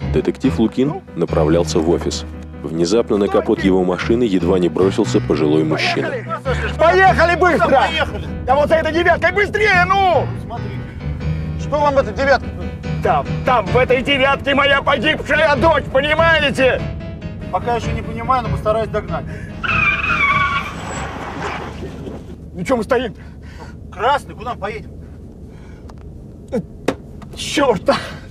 Детектив Лукин направлялся в офис. Внезапно на капот его машины едва не бросился пожилой мужчина. Поехали быстро! Поехали! Да вот за этой девяткой быстрее, ну! Смотри, что вам эта девятка? Там в этой девятке моя погибшая дочь, понимаете? Пока еще не понимаю, но постараюсь догнать. Ну что мы стоим? Красный, куда мы поедем? Черт!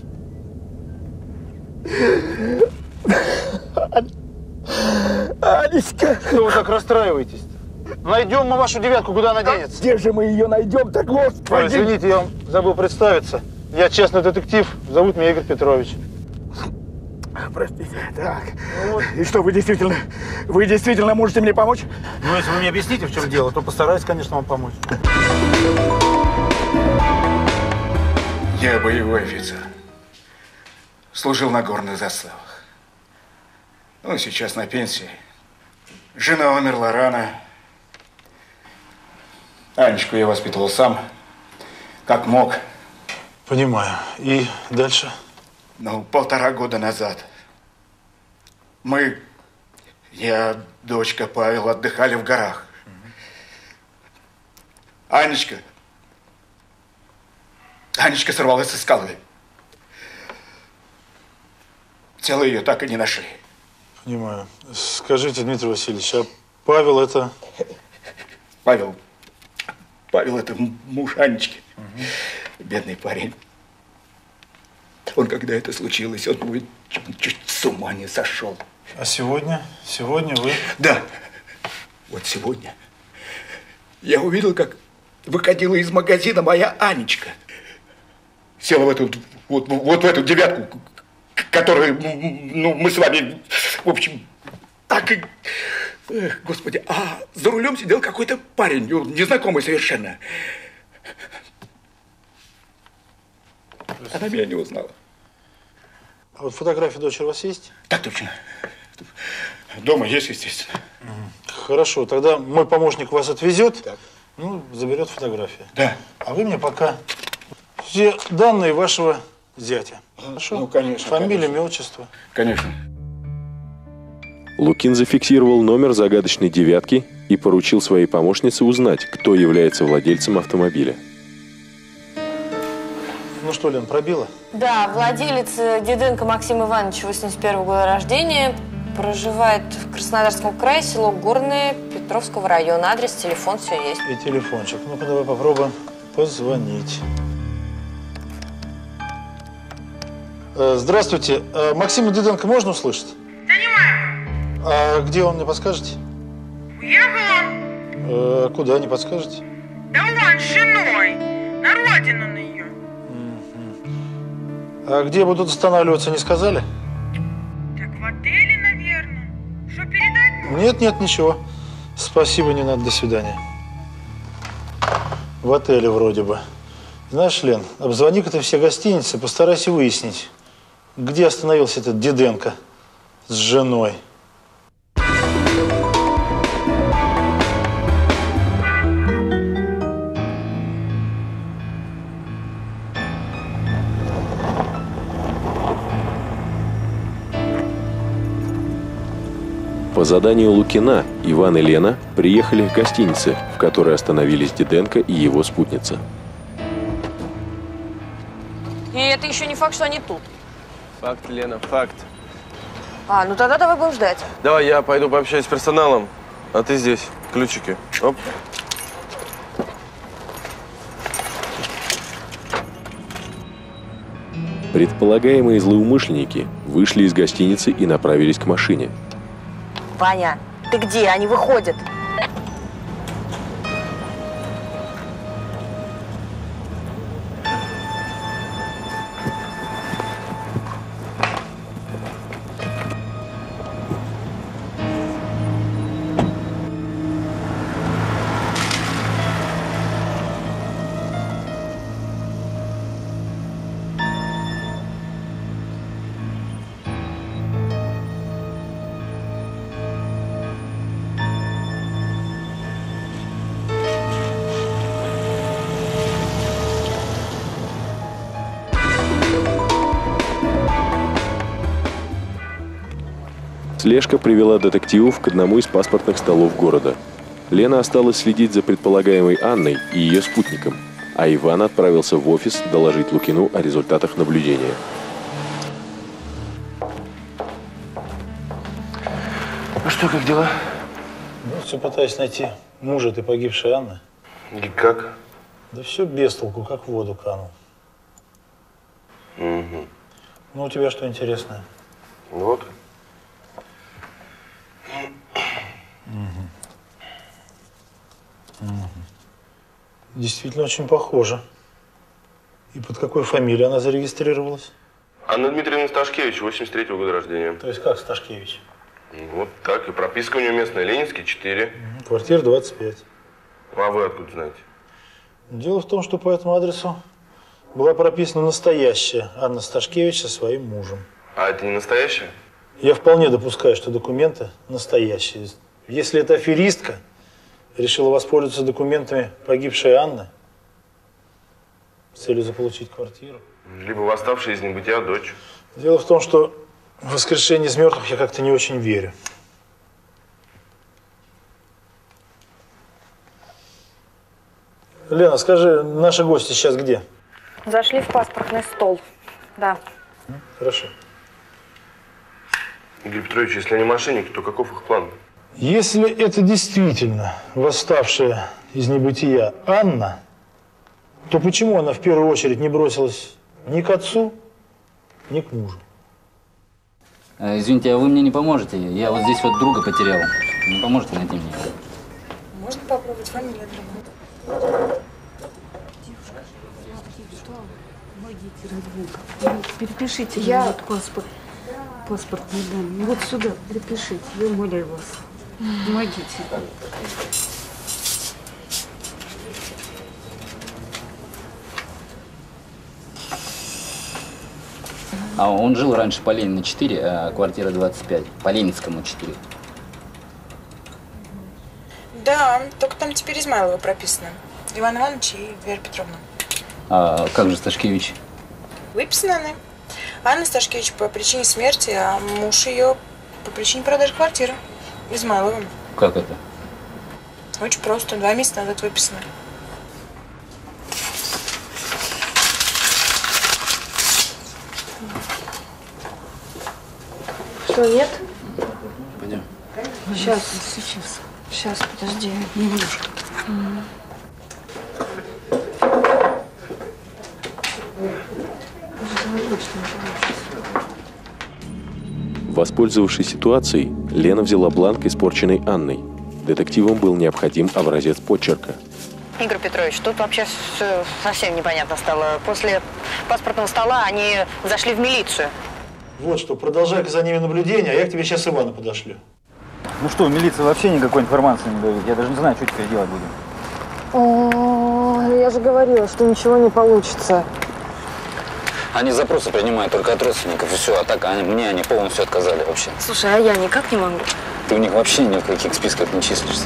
Анечка! Что вы так расстраиваетесь? Найдем мы вашу девятку, куда она денется? Где же мы ее найдем? Так Ой, господи! извините, я вам забыл представиться. Я частный детектив, зовут меня Игорь Петрович. Простите. Так. И что, вы действительно можете мне помочь? Ну, если вы мне объясните, в чем дело, то постараюсь, конечно, вам помочь. Я боевой офицер. Служил на горных заставах. Ну, сейчас на пенсии. Жена умерла рано. Анечку я воспитывал сам, как мог. Понимаю. И дальше? Ну, 1,5 года назад я, дочка, Павел, отдыхали в горах. Анечка сорвалась со скалы. Тело ее так и не нашли. Понимаю. Скажите, Дмитрий Васильевич, а Павел это… Павел это муж Анечки. Бедный парень. Он, когда это случилось, он чуть с ума не сошел. А сегодня? Сегодня вы… Да. Вот сегодня я увидел, как выходила из магазина моя Анечка. Села в эту, вот в эту девятку, которую, ну, мы с вами, в общем, так и… Эх, господи, а за рулем сидел какой-то парень, незнакомый совершенно. Она меня не узнала. А вот фотография дочери у вас есть? Так точно. Дома есть, естественно. Хорошо, тогда мой помощник вас отвезет, Так. ну, заберет фотографию. Да. А вы мне пока все данные вашего зятя. Хорошо? Ну, конечно. Фамилия, конечно. имя, отчество. Конечно. Лукин зафиксировал номер загадочной девятки и поручил своей помощнице узнать, кто является владельцем автомобиля. Ну что, Лен, пробила? Да, владелец Диденко Максим Иванович, 81 года рождения, проживает в Краснодарском крае, село Горное, Петровского района. Адрес, телефон, все есть. И телефончик. Ну-ка, давай попробуем позвонить. Здравствуйте. Максима Диденко можно услышать? Да не могу. А где он, мне подскажете? Уехала. Куда, не подскажете? Да вон, с женой. На родину на ее. А где будут останавливаться, не сказали? Так в отеле, наверное. Что, передать? Нет, нет, ничего. Спасибо, не надо, до свидания. В отеле вроде бы. Знаешь, Лен, обзвони-ка ты все гостиницы, постарайся выяснить, где остановился этот Диденко с женой. По заданию Лукина Иван и Лена приехали к гостинице, в которой остановились Диденко и его спутница. И это еще не факт, что они тут. Факт, Лена, факт. А, ну тогда давай будем ждать. Давай, я пойду пообщаюсь с персоналом, а ты здесь. Ключики. Оп. Предполагаемые злоумышленники вышли из гостиницы и направились к машине. Ваня, ты где? Они выходят. Слежка привела детективов к одному из паспортных столов города. Лена осталась следить за предполагаемой Анной и ее спутником, а Иван отправился в офис доложить Лукину о результатах наблюдения. Ну что, как дела? Ну, все пытаюсь найти мужа этой погибшей Анны. И как? Да все без толку, как в воду канул. Угу. Ну, у тебя что интересное? Вот. Действительно очень похоже. И под какой фамилией она зарегистрировалась? Анна Дмитриевна Сташкевич, 83-го года рождения. То есть как Сташкевич? Вот так. И прописка у нее местная. Ленинский, 4. Квартира 25. А вы откуда знаете? Дело в том, что по этому адресу была прописана настоящая Анна Сташкевич со своим мужем. А это не настоящая? Я вполне допускаю, что документы настоящие. Если эта аферистка решила воспользоваться документами погибшей Анны с целью заполучить квартиру. Либо восставшая из небытия дочь. Дело в том, что в воскрешение из мертвых я как-то не очень верю. Лена, скажи, наши гости сейчас где? Зашли в паспортный стол. Да. Хорошо. Игорь Петрович, если они мошенники, то каков их план? Если это действительно восставшая из небытия Анна, то почему она в первую очередь не бросилась ни к отцу, ни к мужу? Извините, а вы мне не поможете? Я вот здесь вот друга потерял. Не поможете найти мне? Можно попробовать фамилию другую? Перепишите мне вот паспортные данные. Вот сюда перепишите, я умоляю вас. Помогите. А он жил раньше по Ленина 4, а квартира 25. По Ленинскому 4. Да, только там теперь Измайлова прописано. Иван Иванович и Вера Петровна. А как же Сташкевич? Выписаны они. Анна Сташкевич по причине смерти, а муж ее по причине продажи квартиры. Измайловым. Как это? Очень просто. 2 месяца назад выписано. Что, нет? Пойдем. Сейчас, подожди, немножко. Воспользовавшись ситуацией, Лена взяла бланк, испорченный Анной. Детективам был необходим образец почерка. Игорь Петрович, тут вообще совсем непонятно стало. После паспортного стола они зашли в милицию. Вот что, продолжай-ка за ними наблюдение, а я к тебе сейчас Ивана подошлю. Ну что, милиция вообще никакой информации не дает. Я даже не знаю, что теперь делать будем. О, я же говорила, что ничего не получится. Они запросы принимают только от родственников, и все. А так мне они полностью отказали вообще. Слушай, а я никак не могу. Ты у них вообще ни в каких списках не числишься.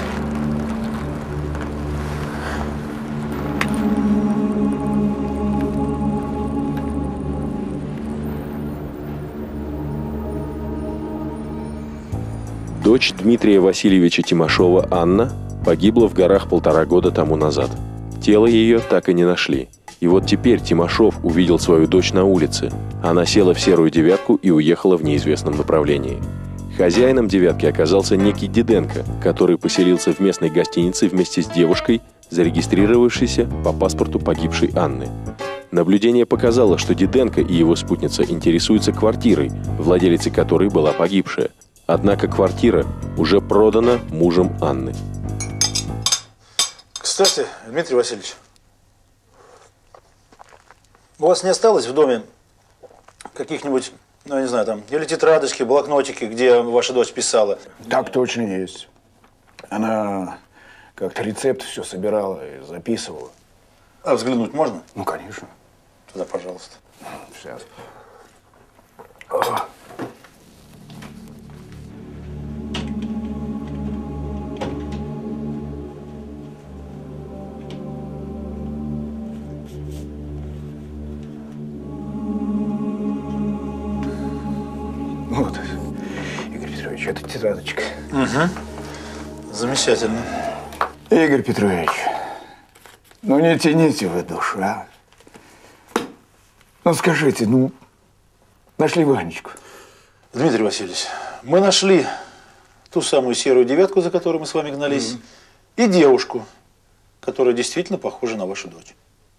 Дочь Дмитрия Васильевича Тимошова, Анна, погибла в горах 1,5 года тому назад. Тело ее так и не нашли. И вот теперь Тимошов увидел свою дочь на улице. Она села в серую девятку и уехала в неизвестном направлении. Хозяином девятки оказался некий Диденко, который поселился в местной гостинице вместе с девушкой, зарегистрировавшейся по паспорту погибшей Анны. Наблюдение показало, что Диденко и его спутница интересуются квартирой, владелицей которой была погибшая. Однако квартира уже продана мужем Анны. Кстати, Дмитрий Васильевич, у вас не осталось в доме каких-нибудь, ну, я не знаю, там, или тетрадочки, блокнотики, где ваша дочь писала? Так точно есть. Она как-то рецепт все собирала и записывала. А взглянуть можно? Ну, конечно. Туда, пожалуйста. Сейчас. Вот, Игорь Петрович, Петрович, это тетрадочка. Угу. Замечательно. Игорь Петрович, ну не тяните вы душу, а? Ну скажите, ну, нашли Ванечку? Дмитрий Васильевич, мы нашли ту самую серую девятку, за которой мы с вами гнались, и девушку, которая действительно похожа на вашу дочь.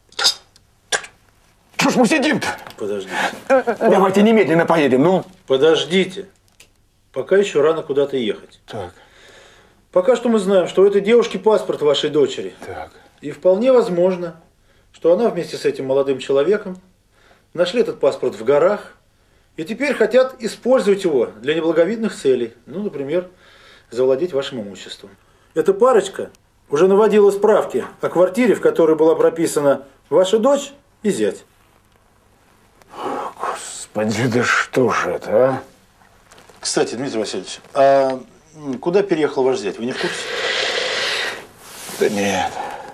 Что ж мы сидим-то? Подождите. Давайте немедленно поедем, ну. Подождите. Пока еще рано куда-то ехать. Так. Пока что мы знаем, что у этой девушки паспорт вашей дочери. Так. И вполне возможно, что она вместе с этим молодым человеком нашли этот паспорт в горах и теперь хотят использовать его для неблаговидных целей. Ну, например, завладеть вашим имуществом. Эта парочка уже наводила справки о квартире, в которой была прописана ваша дочь и зять. Господи, да что же это, а? Кстати, Дмитрий Васильевич, а куда переехал ваш зять? Вы не в курсе? Да нет.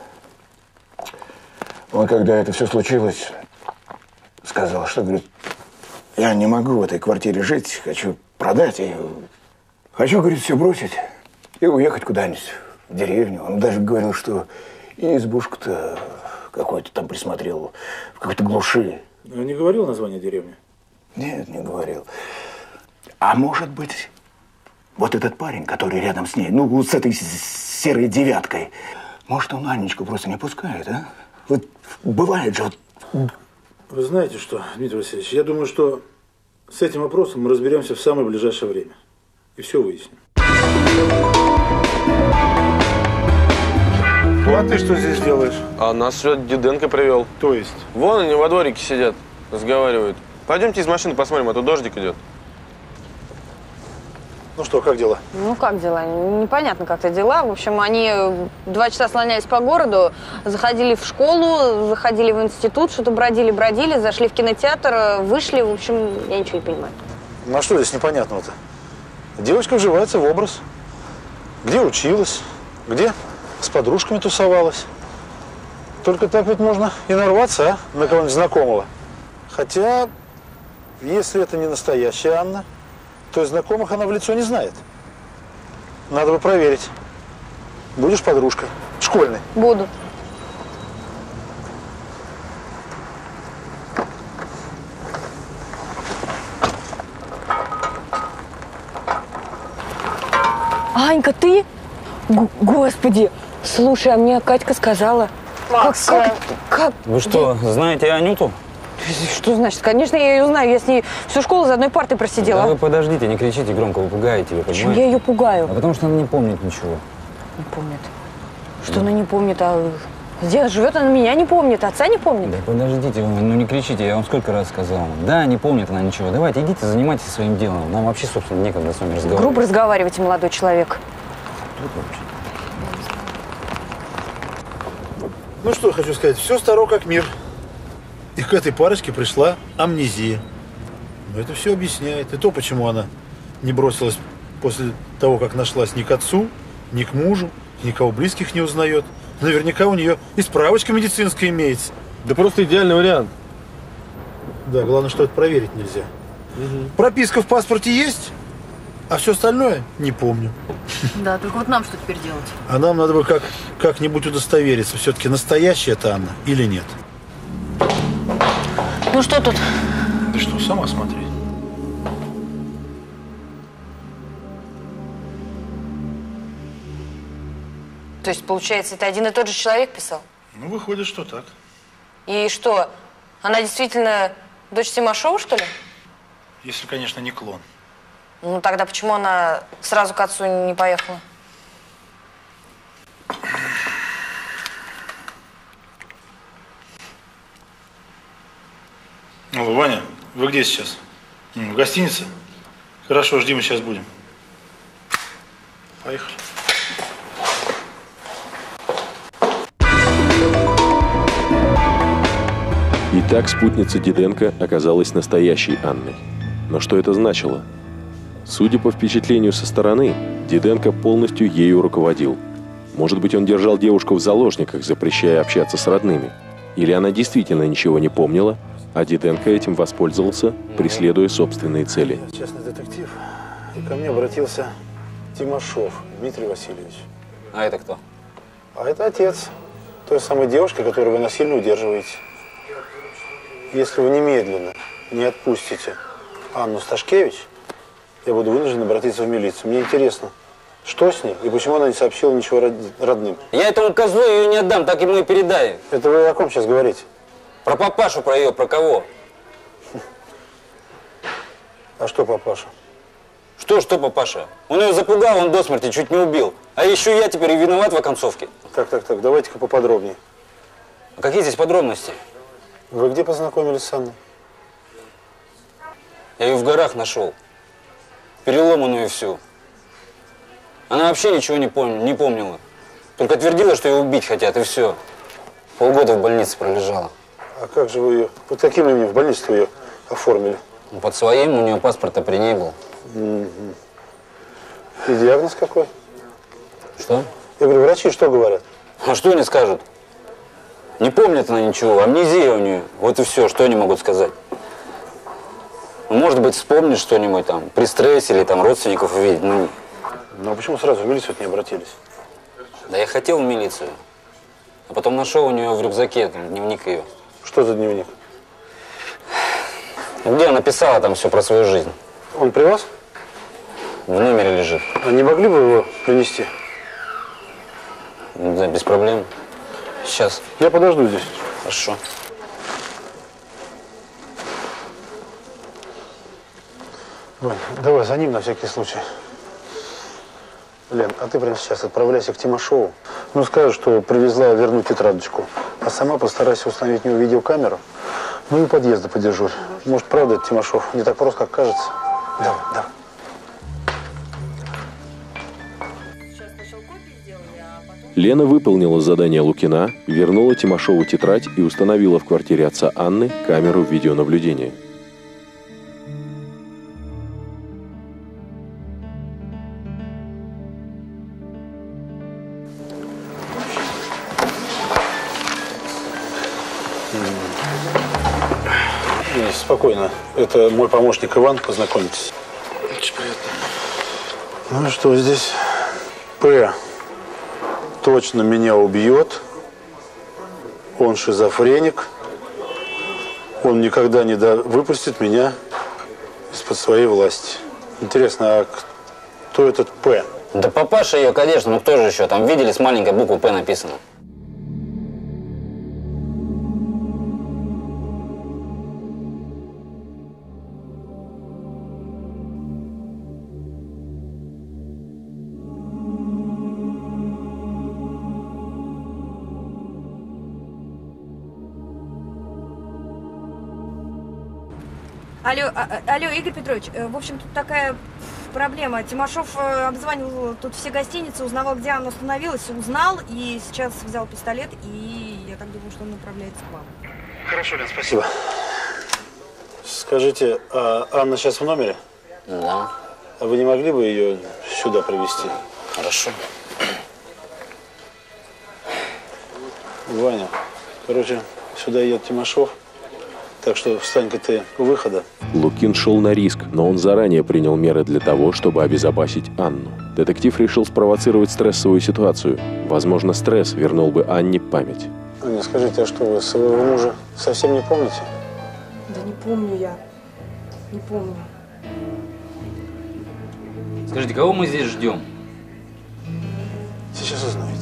Он, когда это все случилось, сказал, что, говорит, я не могу в этой квартире жить, хочу продать ее. Хочу, говорит, все бросить и уехать куда-нибудь в деревню. Он даже говорил, что и избушку-то какую-то там присмотрел в какой-то глуши. Он не говорил название деревни? Нет, не говорил. А может быть, вот этот парень, который рядом с ней, ну, с этой серой девяткой, может, он Анечку просто не пускает, а? Вот бывает же, вот. Вы знаете что, Дмитрий Васильевич, я думаю, что с этим вопросом мы разберемся в самое ближайшее время. И все выясним. А ты что здесь делаешь? А нас сюда Диденко привел. То есть? Вон они во дворике сидят, разговаривают. Пойдемте из машины посмотрим, а то дождик идет. Ну что, как дела? Ну, как дела? Непонятно как-то дела. В общем, они 2 часа слонялись по городу, заходили в школу, заходили в институт, что-то бродили, зашли в кинотеатр, вышли. В общем, я ничего не понимаю. Ну, а что здесь непонятного-то? Девочка вживается в образ. Где училась, где с подружками тусовалась. Только так ведь можно и нарваться, а, на кого-нибудь знакомого. Хотя, если это не настоящая Анна, то есть знакомых она в лицо не знает. Надо бы проверить. Будешь подружкой? Школьной? Буду. Анька, ты? Господи! Слушай, а мне Катька сказала. Как? Вы что, знаете Анюту? Что значит? Конечно, я ее знаю. Я с ней всю школу за одной партой просидела. Да вы подождите, не кричите громко, вы пугаете ее, понимаете? Почему я ее пугаю? А потому что она не помнит ничего. Не помнит. Что она не помнит? А где живет, она меня не помнит, отца не помнит. Да подождите, ну не кричите, я вам сколько раз сказал. Да, не помнит она ничего. Давайте, идите, занимайтесь своим делом. Нам вообще, собственно, некогда с вами разговаривать. Грубо разговаривайте, молодой человек. Ну что хочу сказать, все старо как мир. И к этой парочке пришла амнезия. Но это все объясняет. И то, почему она не бросилась после того, как нашлась ни к отцу, ни к мужу, никого близких не узнает. Наверняка у нее и справочка медицинская имеется. Да просто идеальный вариант. Да, главное, что это проверить нельзя. Прописка в паспорте есть, а все остальное не помню. Да, только вот нам что теперь делать? А нам надо бы как-нибудь удостовериться, все-таки настоящая это Анна или нет. Ну что тут? Ты что, сама смотри. То есть, получается, это один и тот же человек писал? Ну, выходит, что так. И что, она действительно дочь Тимошова, что ли? Если, конечно, не клон. Ну, тогда почему она сразу к отцу не поехала? Алло, Ваня, вы где сейчас? В гостинице? Хорошо, жди, мы сейчас будем. Поехали. Итак, спутница Диденко оказалась настоящей Анной. Но что это значило? Судя по впечатлению со стороны, Диденко полностью ею руководил. Может быть, он держал девушку в заложниках, запрещая общаться с родными. Или она действительно ничего не помнила, а Диденко этим воспользовался, преследуя собственные цели. Я частный детектив. И ко мне обратился Тимошов Дмитрий Васильевич. А это кто? А это отец той самой девушки, которую вы насильно удерживаете. Если вы немедленно не отпустите Анну Сташкевич, я буду вынужден обратиться в милицию. Мне интересно, что с ней и почему она не сообщила ничего родным. Я этому козлу ее не отдам, так ему и передай. Это вы о ком сейчас говорите? Про папашу, про ее, про кого? А что папаша? Что папаша? Он ее запугал, он до смерти чуть не убил. А еще я теперь и виноват в оконцовке. Так, давайте-ка поподробнее. А какие здесь подробности? Вы где познакомились с Анной? Я ее в горах нашел. Переломанную всю. Она вообще ничего не помнила. Только твердила, что ее убить хотят, и все. Полгода в больнице пролежала. А как же вы ее, под каким именем в больницу ее оформили? Ну, под своим, у нее паспорта при ней был. И диагноз какой? Что? Я говорю, врачи что говорят? А что они скажут? Не помнит она ничего, амнезия у нее. Вот и все, что они могут сказать. Ну, может быть, вспомнишь что-нибудь там, при стрессе или там родственников увидеть. Ну а почему сразу в милицию не обратились? Да я хотел в милицию. А потом нашел у нее в рюкзаке там, дневник ее. Что за дневник? Где она писала там все про свою жизнь. Он при вас? В номере лежит. А не могли бы его принести? Да, без проблем. Сейчас. Я подожду здесь. Хорошо. Вань, давай за ним на всякий случай. Лен, а ты прямо сейчас отправляйся к Тимошову. Ну, скажешь, что привезла вернуть тетрадочку. А сама постарайся установить у него видеокамеру. Ну и у подъезда подежурь. Может, правда, это Тимошов не так прост, как кажется. Давай. Лена выполнила задание Лукина, вернула Тимошову тетрадь и установила в квартире отца Анны камеру видеонаблюдения. Спокойно. Это мой помощник Иван. Познакомьтесь. Очень приятно. Ну что здесь? П. Точно меня убьет. Он шизофреник. Он никогда не выпустит меня из-под своей власти. Интересно, а кто этот П? Да папаша ее, конечно, ну кто же еще? Там видели, с маленькой буквы П написано. Алло, Игорь Петрович, в общем, тут такая проблема. Тимошов обзванивал тут все гостиницы, узнавал, где она остановилась, узнал и сейчас взял пистолет, и я так думаю, что он направляется к вам. Хорошо, Лен, спасибо. Скажите, а Анна сейчас в номере? Да. А вы не могли бы ее сюда привезти? Хорошо. Ваня, короче, сюда едет Тимошов. Так что встань-ка ты у выхода. Лукин шел на риск, но он заранее принял меры для того, чтобы обезопасить Анну. Детектив решил спровоцировать стрессовую ситуацию. Возможно, стресс вернул бы Анне память. Аня, скажите, а что вы своего мужа совсем не помните? Да не помню я. Не помню. Скажите, кого мы здесь ждем? Сейчас узнаете.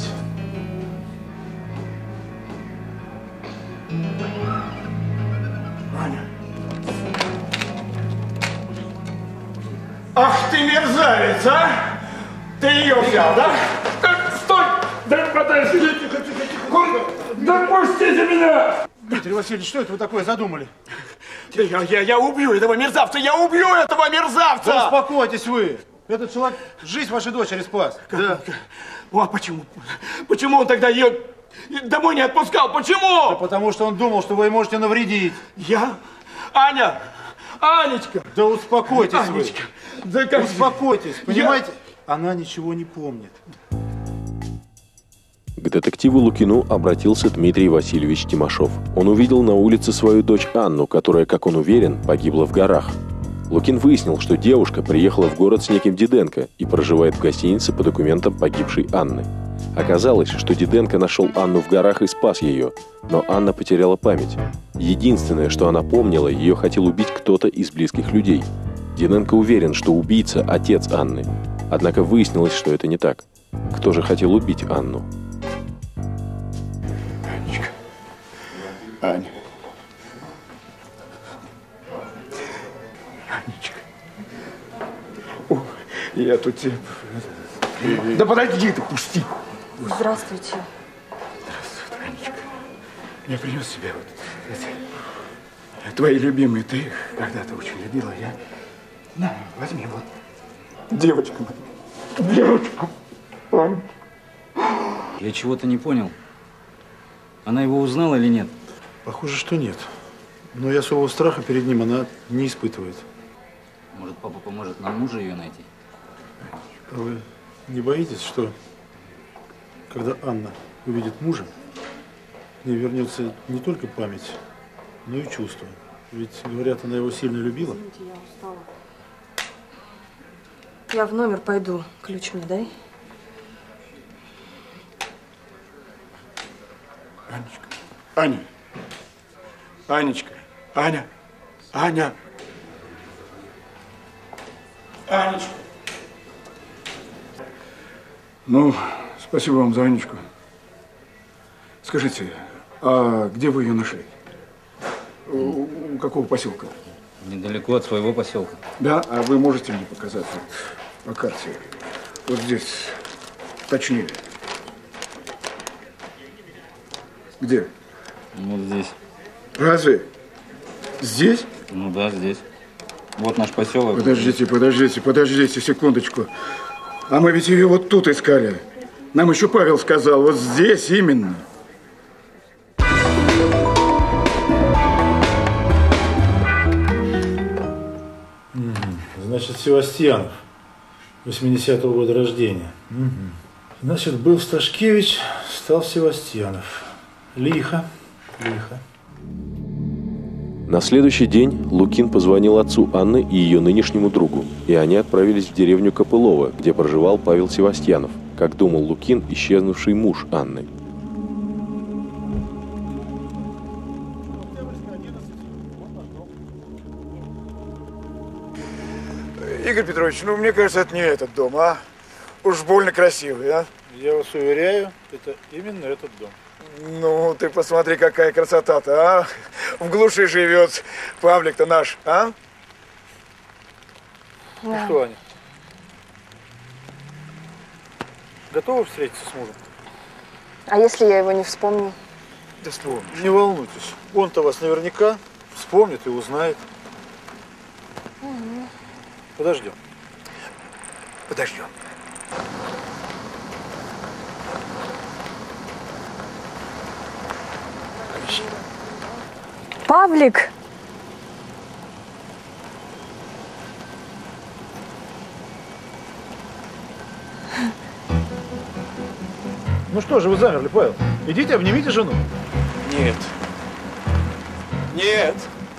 Ах ты мерзавец, а! Ты ее взял, да? Стой! Да подожди! Да пустите меня! Дмитрий Васильевич, что это вы такое задумали? Да я убью этого мерзавца! Я убью этого мерзавца! Да успокойтесь вы! Этот человек жизнь вашей дочери спас. Да. А почему? Почему он тогда ее домой не отпускал? Почему? Да потому что он думал, что вы ей можете навредить. Я? Аня! Анечка! Да успокойтесь Анечка. вы. Да как... Успокойтесь, понимаете? Она ничего не помнит. К детективу Лукину обратился Дмитрий Васильевич Тимошов. Он увидел на улице свою дочь Анну, которая, как он уверен, погибла в горах. Лукин выяснил, что девушка приехала в город с неким Диденко и проживает в гостинице по документам погибшей Анны. Оказалось, что Диденко нашел Анну в горах и спас ее, но Анна потеряла память. Единственное, что она помнила, ее хотел убить кто-то из близких людей. Диденко уверен, что убийца – отец Анны. Однако выяснилось, что это не так. Кто же хотел убить Анну? Анечка. Аня. Анечка. О, я тут тебе... Да подойди ты, пусти. Здравствуйте. Здравствуй, Анечка. Я принес тебе вот эти, твои любимые. Ты их когда-то очень любила. Я... На, возьми вот. Девочка моя. Девочка. Ань. Я чего-то не понял. Она его узнала или нет? Похоже, что нет. Но и особого страха перед ним она не испытывает. Может, папа поможет нам мужа ее найти? А вы не боитесь, что когда Анна увидит мужа, к ней вернется не только память, но и чувство? Ведь, говорят, она его сильно любила. Извините, я устала. Я в номер пойду. Ключ мне дай. Анечка. Аня. Анечка. Аня. Аня. Анечка. Ну, спасибо вам за Анечку. Скажите, а где вы ее нашли? У какого поселка? Недалеко от своего поселка. Да, а вы можете мне показать вот по карте? Вот здесь, точнее. Где? Вот здесь. Разве? Здесь? Ну да, здесь. Вот наш поселок. Подождите, секундочку. А мы ведь ее вот тут искали. Нам еще Павел сказал, вот здесь именно. Значит, Севастьянов, 80-го года рождения. Значит, был Сташкевич, стал Севастьянов. Лихо, лихо. На следующий день Лукин позвонил отцу Анны и ее нынешнему другу, и они отправились в деревню Копылово, где проживал Павел Севастьянов, как думал Лукин, исчезнувший муж Анны. Игорь Петрович, ну мне кажется, это не этот дом, а? Уж больно красивый, а? Я вас уверяю, это именно этот дом. Ну, ты посмотри, какая красота-то, а? В глуши живет Павлик-то наш, а? Ну что, Аня? Готова встретиться с мужем? А если я его не вспомню? Да вспомню. Не волнуйтесь. Он-то вас наверняка вспомнит и узнает. Подождем. Подождем. Павлик! Ну что же вы замерли, Павел? Идите, обнимите жену. Нет. Нет.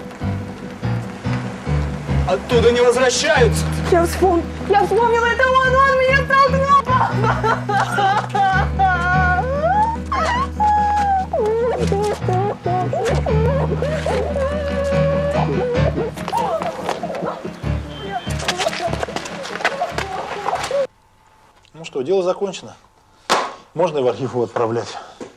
Оттуда не возвращаются. Я вспомнила, это он меня Ну что, дело закончено. Можно и в архив его отправлять.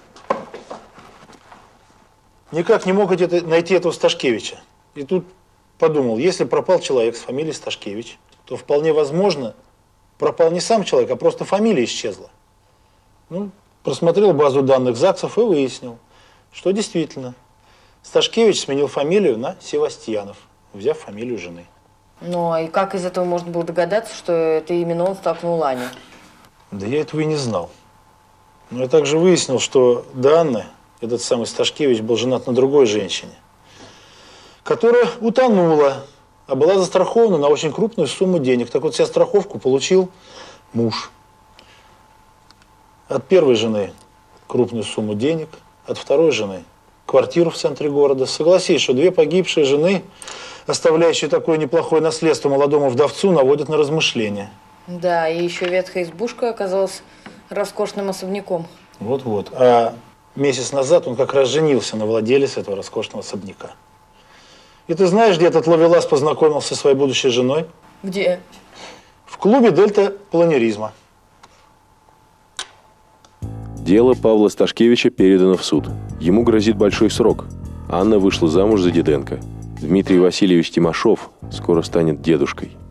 Никак не мог найти этого Сташкевича. И тут подумал, если пропал человек с фамилией Сташкевич, то вполне возможно, пропал не сам человек, а просто фамилия исчезла. Ну, просмотрел базу данных ЗАГСов и выяснил, что действительно Сташкевич сменил фамилию на Севастьянов, взяв фамилию жены. Ну, и как из этого можно было догадаться, что это именно он столкнул Аню? Да я этого и не знал. Но я также выяснил, что до Анны этот самый Сташкевич был женат на другой женщине, которая утонула, а была застрахована на очень крупную сумму денег. Так вот, вся страховку получил муж. От первой жены крупную сумму денег, от второй жены квартиру в центре города. Согласись, что две погибшие жены, оставляющие такое неплохое наследство молодому вдовцу, наводят на размышления. Да, и еще ветхая избушка оказалась роскошным особняком. Вот-вот. А месяц назад он как раз женился на владелице этого роскошного особняка. И ты знаешь, где этот ловелас познакомился со своей будущей женой? Где? В клубе «Дельта планеризма». Дело Павла Сташкевича передано в суд. Ему грозит большой срок. Анна вышла замуж за Диденко. Дмитрий Васильевич Тимошов скоро станет дедушкой.